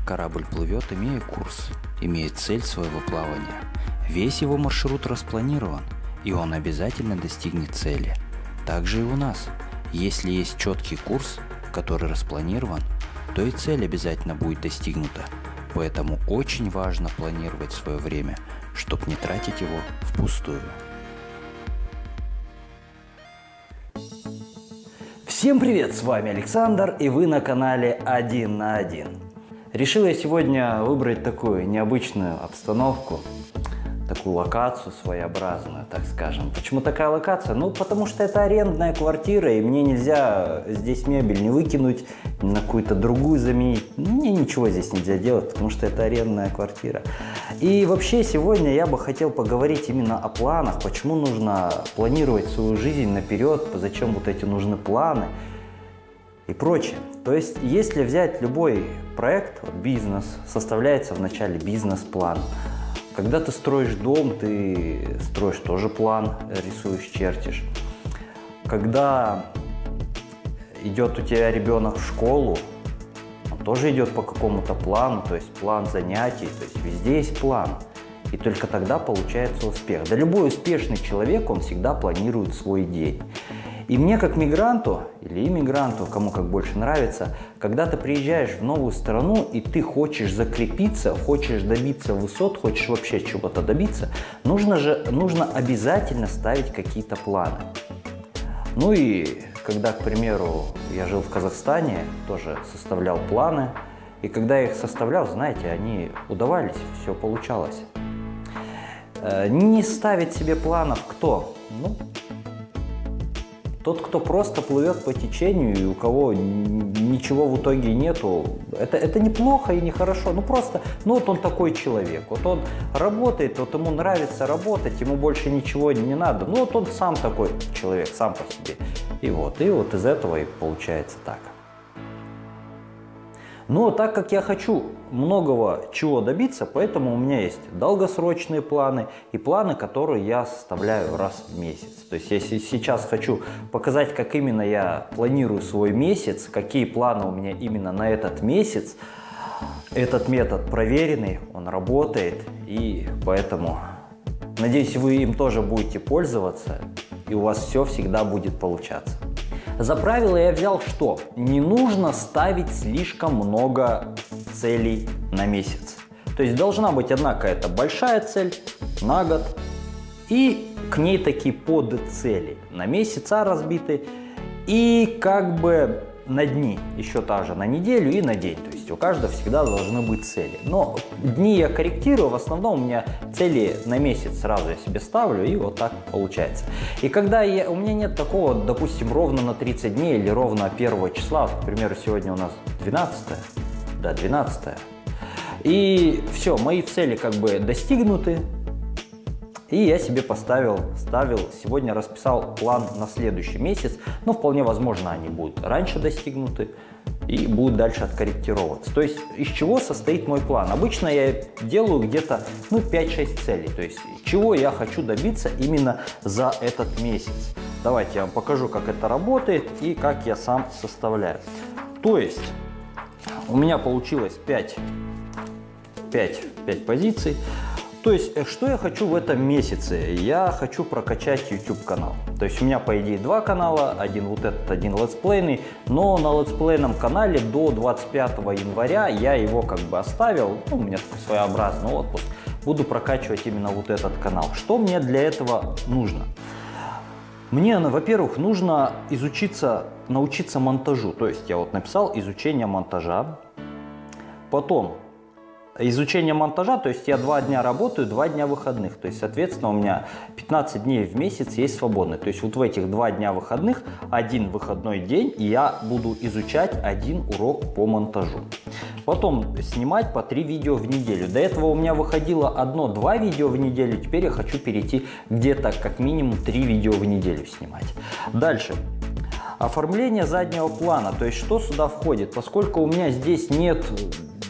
Корабль плывет, имея курс, имеет цель своего плавания. Весь его маршрут распланирован, и он обязательно достигнет цели. Также и у нас. Если есть четкий курс, который распланирован, то и цель обязательно будет достигнута. Поэтому очень важно планировать свое время, чтобы не тратить его впустую. Всем привет, с вами Александр, и вы на канале 1 на 1. Решил я сегодня выбрать такую необычную обстановку, такую локацию своеобразную, так скажем. Почему такая локация? Ну, потому что это арендная квартира, и мне нельзя здесь мебель не выкинуть, на какую-то другую заменить. Мне ничего здесь нельзя делать, потому что это арендная квартира. И вообще сегодня я бы хотел поговорить именно о планах, почему нужно планировать свою жизнь наперед, зачем вот эти нужны планы и прочее. То есть, если взять любой проект, вот бизнес, составляется вначале бизнес-план. Когда ты строишь дом, ты строишь тоже план, рисуешь, чертишь. Когда идет у тебя ребенок в школу, он тоже идет по какому-то плану, то есть план занятий, то есть везде есть план. И только тогда получается успех. Да любой успешный человек, он всегда планирует свой день. И мне как мигранту, или иммигранту, кому как больше нравится, когда ты приезжаешь в новую страну и ты хочешь закрепиться, хочешь добиться высот, хочешь вообще чего-то добиться, нужно обязательно ставить какие-то планы. Ну и когда, к примеру, я жил в Казахстане, тоже составлял планы, и когда я их составлял, знаете, они удавались, все получалось. Не ставить себе планов кто? Ну, тот, кто просто плывет по течению, и у кого ничего в итоге нету, это неплохо и нехорошо. Ну просто, ну вот он такой человек. Вот он работает, вот ему нравится работать, ему больше ничего не надо. Ну вот он сам такой человек, сам по себе. И вот из этого и получается так. Но так как я хочу многого чего добиться, поэтому у меня есть долгосрочные планы и планы, которые я составляю раз в месяц. То есть если сейчас хочу показать, как именно я планирую свой месяц, какие планы у меня именно на этот месяц, этот метод проверенный, он работает, и поэтому надеюсь, вы им тоже будете пользоваться, и у вас все всегда будет получаться. За правило я взял что? Не нужно ставить слишком много целей на месяц. То есть должна быть одна какая-то большая цель на год и к ней такие подцели на месяца разбиты и как бы на дни, еще также на неделю и на день. То есть у каждого всегда должны быть цели. Но дни я корректирую, в основном у меня цели на месяц сразу я себе ставлю, и вот так получается. И когда у меня нет такого, допустим, ровно на 30 дней или ровно 1 числа, вот, к примеру, сегодня у нас 12, и все, мои цели как бы достигнуты, и я себе ставил, сегодня расписал план на следующий месяц, но вполне возможно они будут раньше достигнуты и будут дальше откорректироваться. То есть из чего состоит мой план? Обычно я делаю где-то 5-6 целей, то есть чего я хочу добиться именно за этот месяц. Давайте я вам покажу, как это работает и как я сам составляю. То есть у меня получилось 5 позиций. То есть, что я хочу в этом месяце? Я хочу прокачать YouTube канал. То есть, у меня, по идее, 2 канала. Один вот этот, один летсплейный. Но на летсплейном канале до 25 января я его как бы оставил. Ну, у меня такой своеобразный отпуск. Буду прокачивать именно вот этот канал. Что мне для этого нужно? Мне, во-первых, нужно научиться монтажу. То есть, я вот написал изучение монтажа. Потом изучение монтажа, то есть я 2 дня работаю, 2 дня выходных. То есть, соответственно, у меня 15 дней в месяц есть свободные. То есть вот в этих 2 дня выходных, 1 выходной день, и я буду изучать 1 урок по монтажу. Потом снимать по 3 видео в неделю. До этого у меня выходило 1-2 видео в неделю, теперь я хочу перейти где-то как минимум 3 видео в неделю снимать. Дальше. Оформление заднего плана, то есть что сюда входит, поскольку у меня здесь нет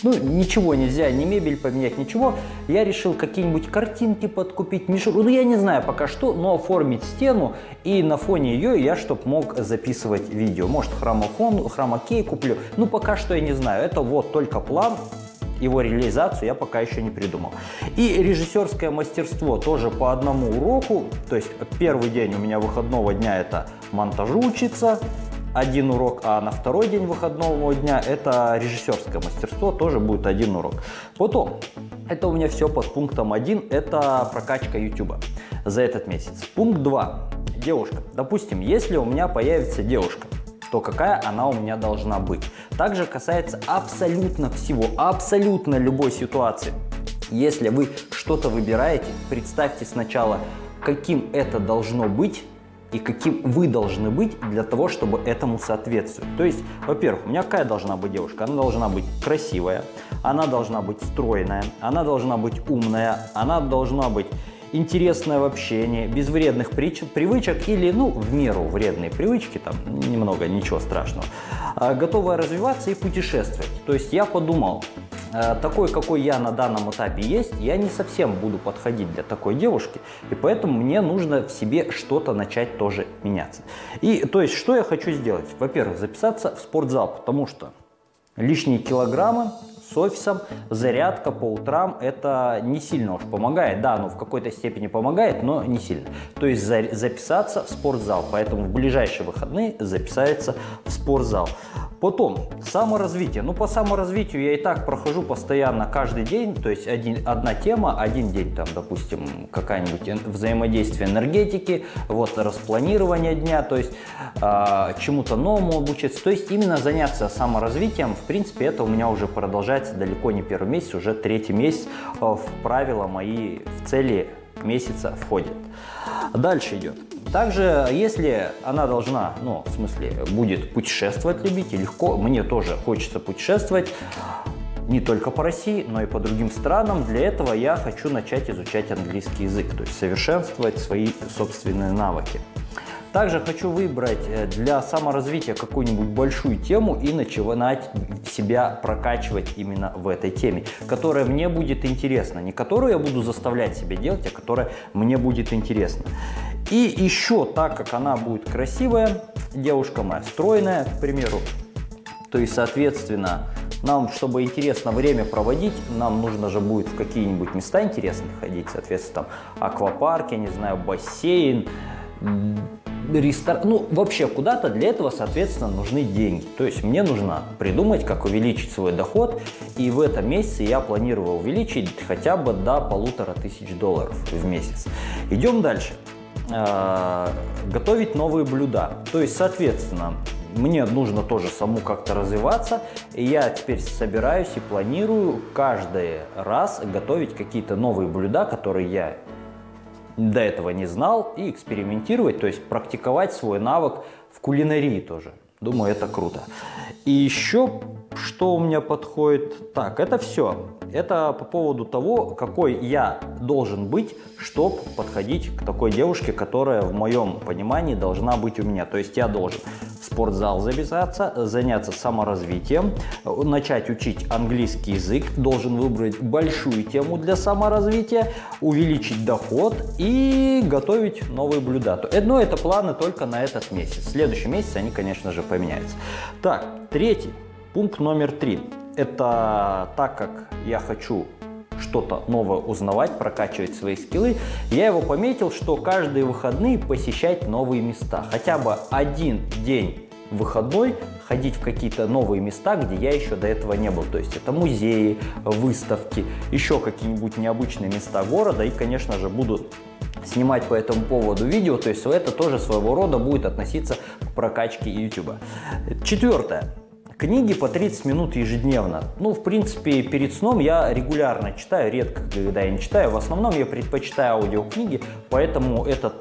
Ну, ничего нельзя, ни мебель поменять, ничего. Я решил какие-нибудь картинки подкупить, мишуру. Ну, я не знаю пока что, но оформить стену. И на фоне ее я, чтоб мог записывать видео. Может, хромакей куплю. Ну, пока что я не знаю. Это вот только план. Его реализацию я пока еще не придумал. И режиссерское мастерство тоже по одному уроку. То есть первый день у меня выходного дня это монтажу учиться, один урок, а на второй день выходного дня это режиссерское мастерство, тоже будет один урок. Потом, это у меня все под пунктом 1, это прокачка YouTube за этот месяц. Пункт 2. Девушка. Допустим, если у меня появится девушка, то какая она у меня должна быть. Также касается абсолютно всего, абсолютно любой ситуации. Если вы что-то выбираете, представьте сначала, каким это должно быть и каким вы должны быть для того, чтобы этому соответствовать. То есть, во-первых, у меня какая должна быть девушка? Она должна быть красивая, она должна быть стройная, она должна быть умная, она должна быть интересное в общении, без вредных привычек или, ну, в меру вредные привычки, там, немного, ничего страшного, готовая развиваться и путешествовать. То есть я подумал, такой, какой я на данном этапе есть, я не совсем буду подходить для такой девушки, и поэтому мне нужно в себе что-то начать тоже меняться. И, то есть, что я хочу сделать? Во-первых, записаться в спортзал, потому что лишние килограммы с офисом, зарядка по утрам, это не сильно уж помогает. Да, ну в какой-то степени помогает, но не сильно. То есть записаться в спортзал, поэтому в ближайшие выходные записаться в спортзал. Потом саморазвитие. Ну по саморазвитию я и так прохожу постоянно каждый день, то есть одна тема, один день там, допустим, какая-нибудь взаимодействие энергетики, вот распланирование дня, то есть чему-то новому обучиться. То есть именно заняться саморазвитием, в принципе, это у меня уже продолжается далеко не первый месяц, уже третий месяц в правила мои, в цели месяца входит. Дальше идет. Также, если она должна, ну, в смысле, будет путешествовать любить, и легко, мне тоже хочется путешествовать, не только по России, но и по другим странам. Для этого я хочу начать изучать английский язык, то есть совершенствовать свои собственные навыки. Также хочу выбрать для саморазвития какую-нибудь большую тему и начинать себя прокачивать именно в этой теме, которая мне будет интересна. Не которую я буду заставлять себя делать, а которая мне будет интересна. И еще, так как она будет красивая, девушка моя стройная, к примеру, то есть, соответственно, нам, чтобы интересно время проводить, нам нужно же будет в какие-нибудь места интересные ходить, соответственно, там аквапарк, я не знаю, бассейн, ресторан, ну вообще куда-то. Для этого, соответственно, нужны деньги. То есть мне нужно придумать, как увеличить свой доход, и в этом месяце я планирую увеличить хотя бы до $1500 в месяц. Идем дальше. Готовить новые блюда. То есть, соответственно, мне нужно тоже саму как-то развиваться, и я теперь собираюсь и планирую каждый раз готовить какие-то новые блюда, которые я до этого не знал, и экспериментировать, то есть практиковать свой навык в кулинарии тоже. Думаю, это круто. И еще, что у меня подходит, так, это все. Это по поводу того, какой я должен быть, чтобы подходить к такой девушке, которая в моем понимании должна быть у меня. То есть я должен в спортзал записаться, заняться саморазвитием, начать учить английский язык, должен выбрать большую тему для саморазвития, увеличить доход и готовить новые блюда. Но это планы только на этот месяц. В следующем месяце они, конечно же, поменяются. Так, пункт номер 3. Это так как я хочу что-то новое узнавать, прокачивать свои скиллы, я его пометил, что каждые выходные посещать новые места. Хотя бы один день выходной ходить в какие-то новые места, где я еще до этого не был. То есть это музеи, выставки, еще какие-нибудь необычные места города. И, конечно же, буду снимать по этому поводу видео. То есть это тоже своего рода будет относиться к прокачке YouTube. 4. Книги по 30 минут ежедневно. Ну, в принципе, перед сном я регулярно читаю, редко когда я не читаю. В основном я предпочитаю аудиокниги, поэтому этот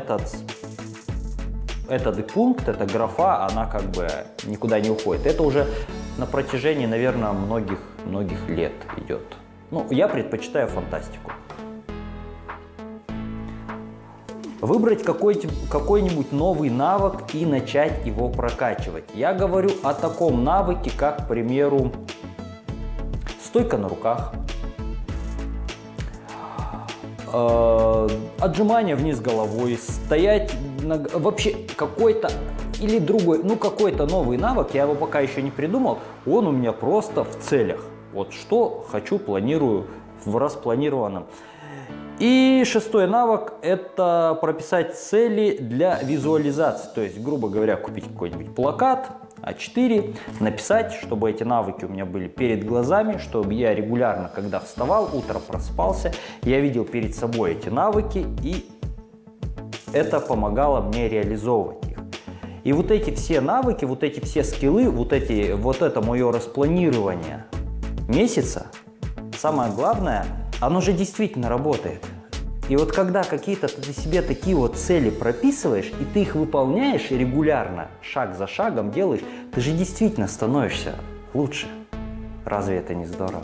пункт, эта графа, она как бы никуда не уходит. Это уже на протяжении, наверное, многих лет идет. Ну, я предпочитаю фантастику. Выбрать какой-нибудь новый навык и начать его прокачивать. Я говорю о таком навыке, как, к примеру, стойка на руках, отжимания вниз головой, стоять, вообще какой-то или другой, ну какой-то новый навык, я его пока еще не придумал, он у меня просто в целях. Вот что хочу, планирую в распланированном. И шестой навык – это прописать цели для визуализации. То есть, грубо говоря, купить какой-нибудь плакат А4, написать, чтобы эти навыки у меня были перед глазами, чтобы я регулярно, когда вставал, утром просыпался, я видел перед собой эти навыки, и это помогало мне реализовывать их. И вот эти все навыки, вот эти все скиллы, вот это мое распланирование месяца, самое главное, оно же действительно работает. И вот когда какие-то ты себе такие вот цели прописываешь, и ты их выполняешь регулярно, шаг за шагом делаешь, ты же действительно становишься лучше. Разве это не здорово?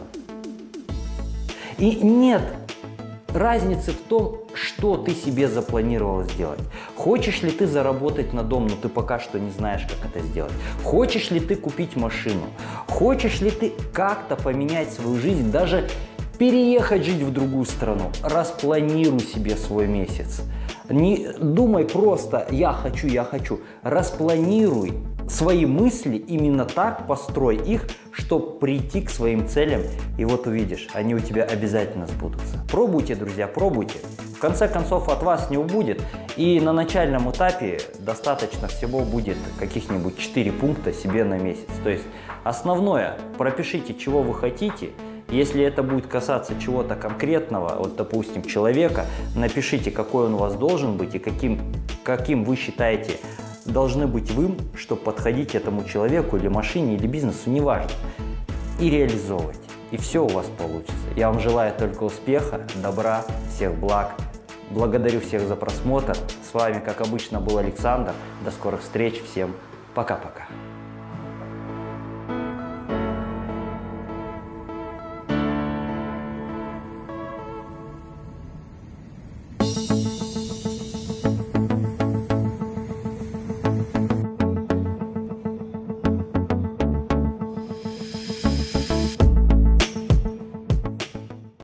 И нет разницы в том, что ты себе запланировал сделать. Хочешь ли ты заработать на дом, но ты пока что не знаешь, как это сделать. Хочешь ли ты купить машину. Хочешь ли ты как-то поменять свою жизнь, даже переехать жить в другую страну. Распланируй себе свой месяц. Не думай просто «я хочу, я хочу». Распланируй свои мысли, именно так построй их, чтобы прийти к своим целям. И вот увидишь, они у тебя обязательно сбудутся. Пробуйте, друзья, пробуйте. В конце концов, от вас не убудет. И на начальном этапе достаточно всего будет каких-нибудь 4 пункта себе на месяц. То есть основное, пропишите, чего вы хотите. Если это будет касаться чего-то конкретного, вот, допустим, человека, напишите, какой он у вас должен быть и каким вы считаете должны быть вы, чтобы подходить этому человеку или машине, или бизнесу, неважно, и реализовывать. И все у вас получится. Я вам желаю только успеха, добра, всех благ. Благодарю всех за просмотр. С вами, как обычно, был Александр. До скорых встреч. Всем пока-пока.